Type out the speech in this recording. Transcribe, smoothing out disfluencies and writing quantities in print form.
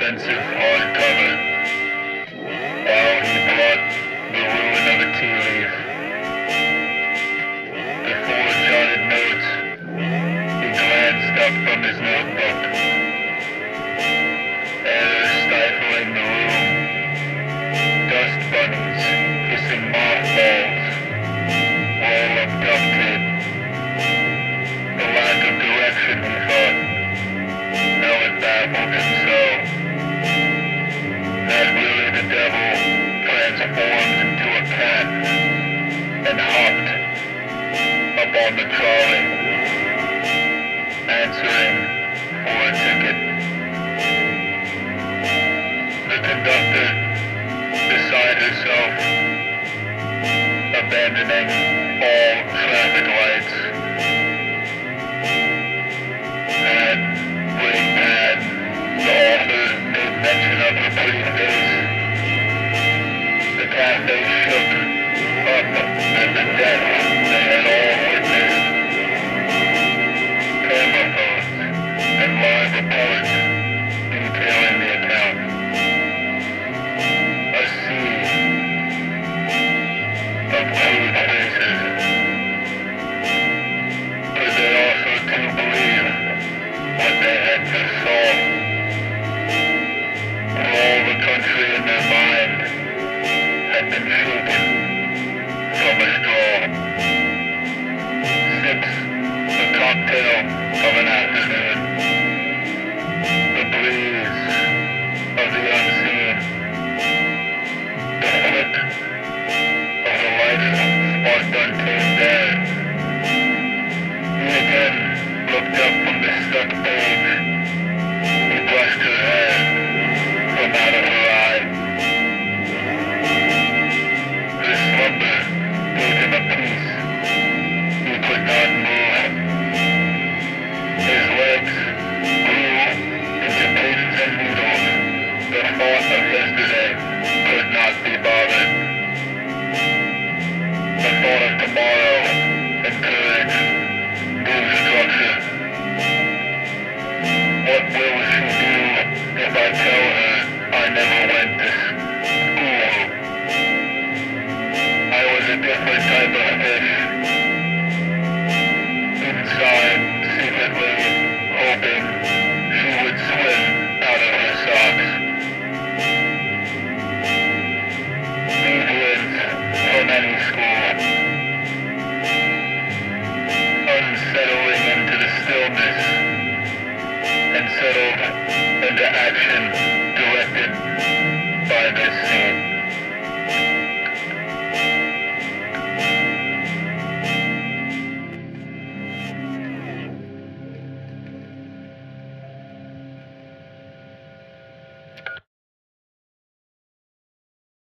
expensive hardcover, while he brought the ruin of a tea leaf. Before jotted notes, he glanced up from his notebook. Air stifling the room. Dust bunnies hissing mothballs. Roll of duct tape. The lack of direction, he thought. How it baffled him so. Had really the devil transformed into a cat and hopped up on the trolley, answering for a ticket. The conductor, beside herself, abandoning all traffic lights, had great pad. The author made mention of her pretty face. The cafe shook up at the death they had all witnessed. Camera phones and live reports detailing the account. A sea of crude faces. Could they also too believe what they had just saw? For all the country in their mind had been shaken from a straw. Sips the cocktail of an afternoon. The breeze of the unseen. The flick of the light sparked untamed air. He again looked up from the stuck page. He brushed her hair from out of her eye. Her slumber gave him a peace he could not move. His legs grew into pins and needles. The thought of yesterday could not be bothered. The thought of tomorrow encouraged new structure. What will she do if I tell her I never went to school? I was a different type of fish. Inside, secretly hoping she would swim out of her socks. Deviant from any school. Unsettling into the stillness and settled into action.